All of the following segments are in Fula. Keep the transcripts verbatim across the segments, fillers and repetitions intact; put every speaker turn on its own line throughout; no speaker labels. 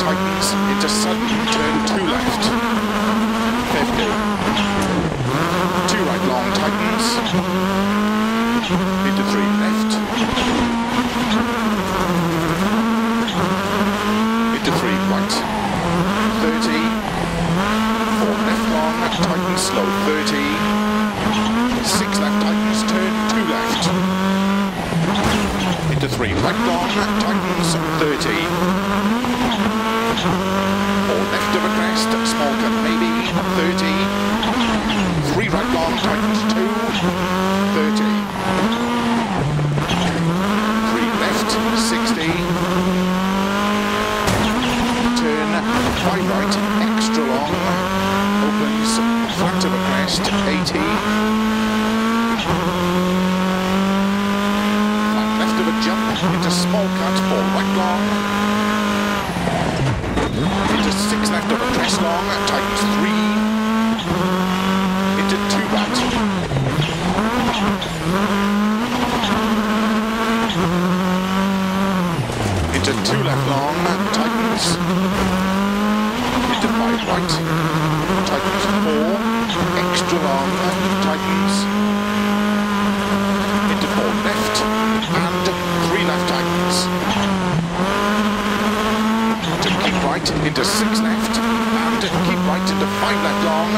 tightens into sudden turn two left. fifty. Two right long tightens into three left. Into three right. thirty. Four left long tightens slow thirty. Six left tightens turn two left. Into three right long tightens thirty. Four left of a crest, small cut maybe, thirty. Three right long tightens two, thirty. Three left, sixty. Turn five right, extra long, opens flat of a crest, eighty. Flat left of a jump, into small cut, four right long. Into six left of a crest long, tightens three. Into two right. Into two left long, tightens. Into five right. Tightens four. Extra long, tightens. Into four left. And three left tightens. To keep right into six left. And keep right into five left long.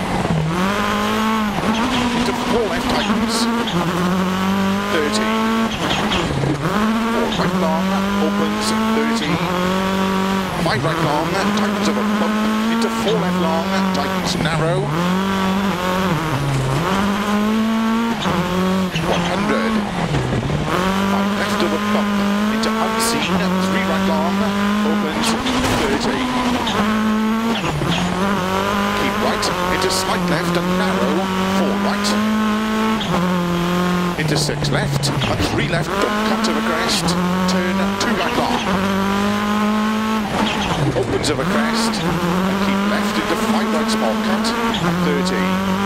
Into four left tightens. thirty. Four right long, opens thirty. Five right long, tightens of a bump. Into four left long, tightens narrow. one hundred. Five left of a bump. Into unseen, three right long, opens thirty. Keep right, into slight left and narrow, four right. Into six left, and three left, don't cut of a crest, turn two right long. Opens of a crest, and keep left into five right small cut, thirty.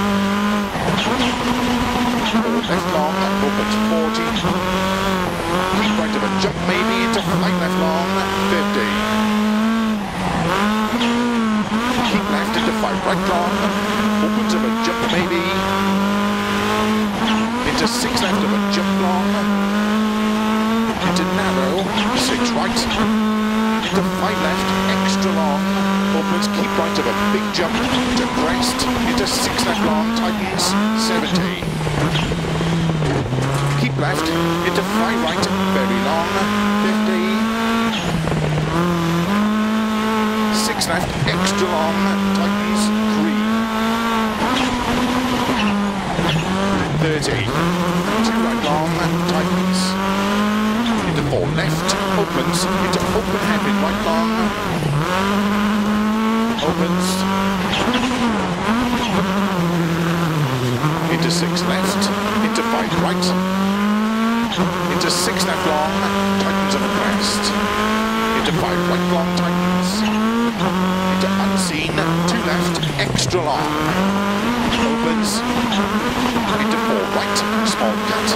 Four left long, opens forty. Keep right of a jump maybe into five left long, fifty. Keep left into five right long, opens of a jump maybe. Into six left of a jump long. Into narrow, six right. Into five left, extra long. Opens, keep right of a big jump. Into crest, into six left long, tightens, seventy. Keep left, into five right, very long, fifty. Six left, extra long, tightens, three. thirty. Two right long, tightens. Into four left, opens. Into open headed right long. Opens. Into six left. Into five right. Into six left long, tightens of a crest. Into five right long, tightens. Into unseen, two left, extra long. Opens. Into four right, small cut.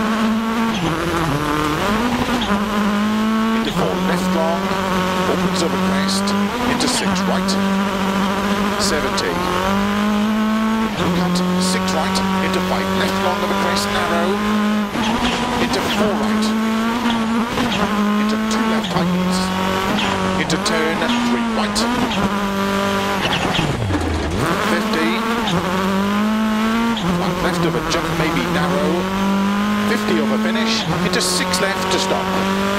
Into four left long, opens of a crest. Into six right, seventy. Cut, six right, into five left long of a crest, narrow. Into four right. Into two left tightens. Into turn, three right. fifty. One left of a jump, maybe narrow. fifty of a finish. Into six left to stop.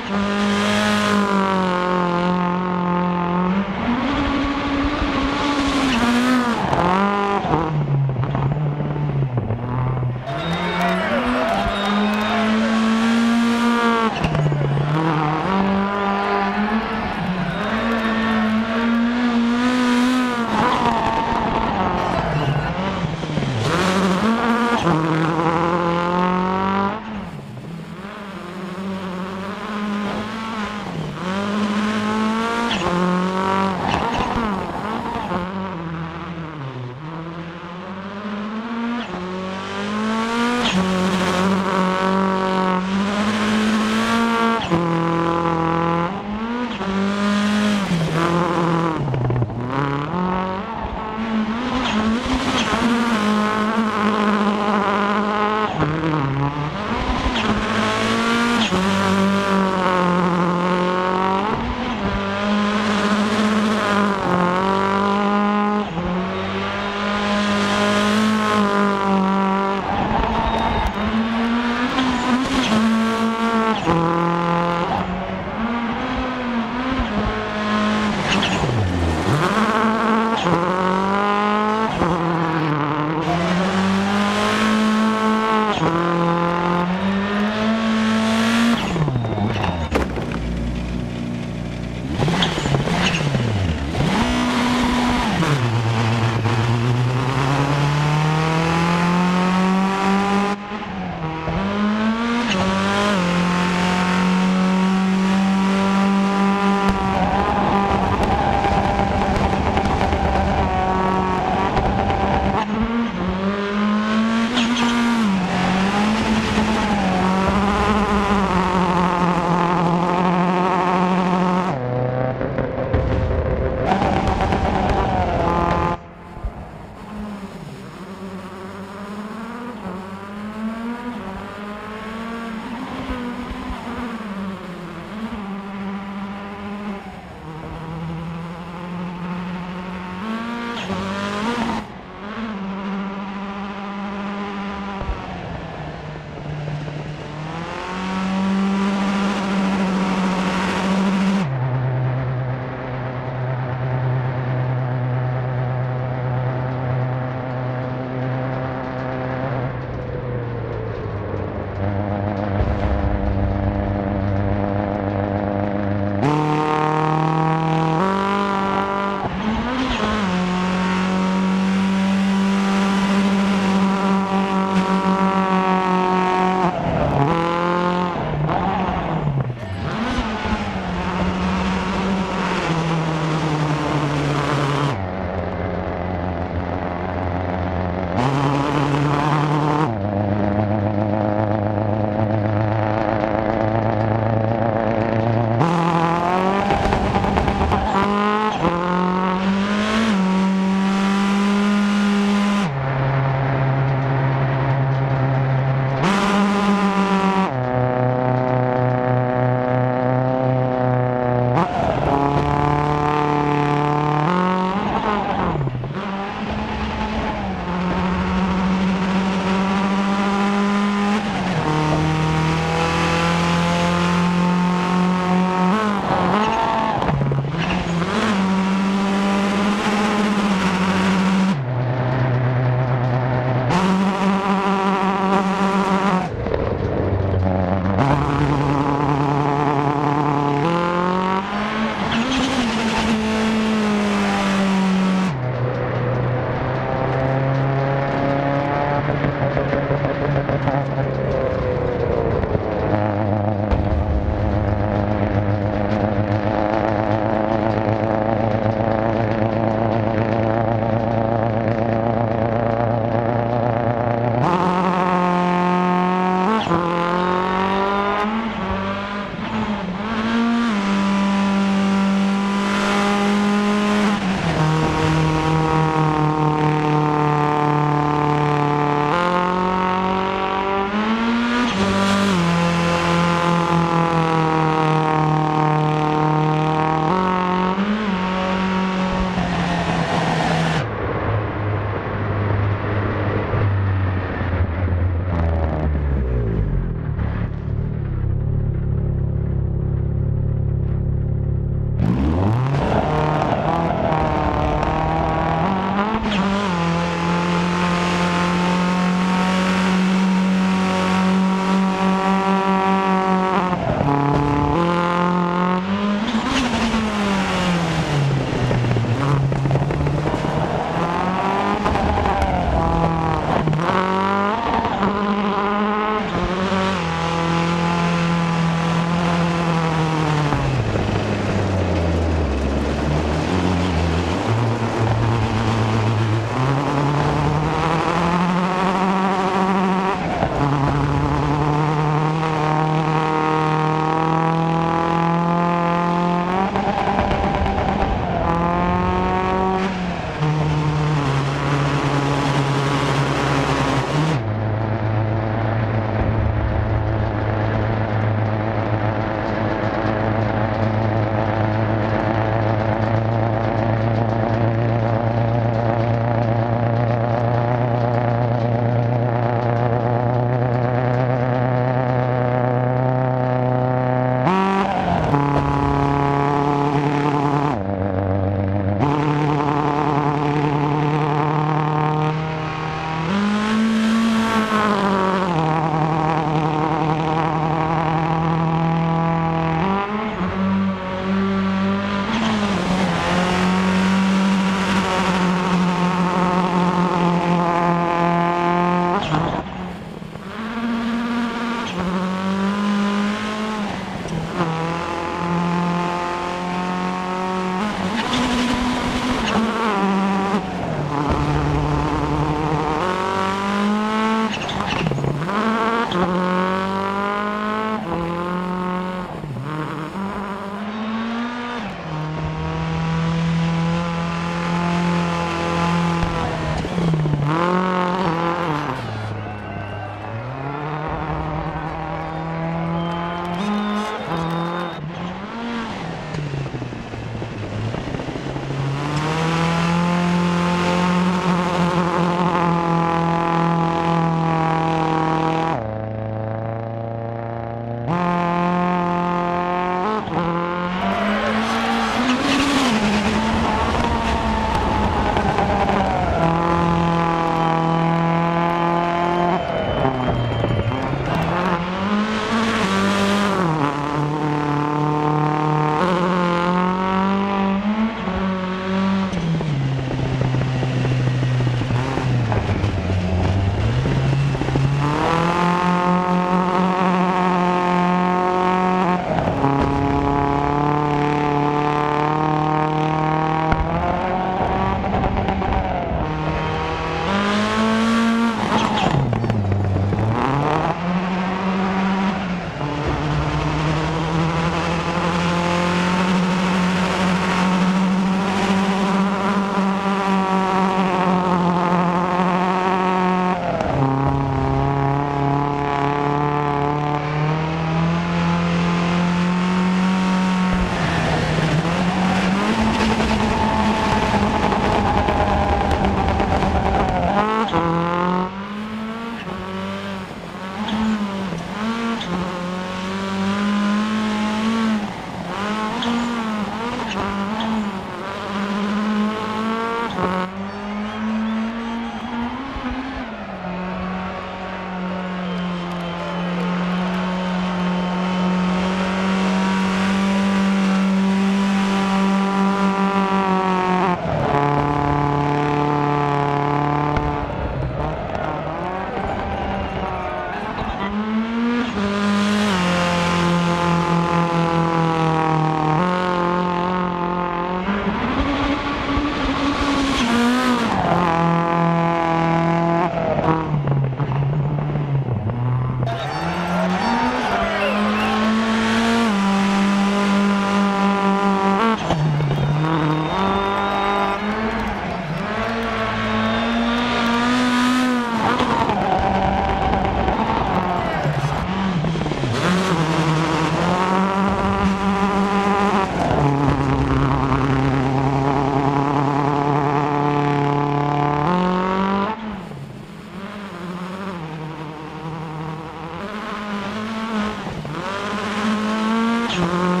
much.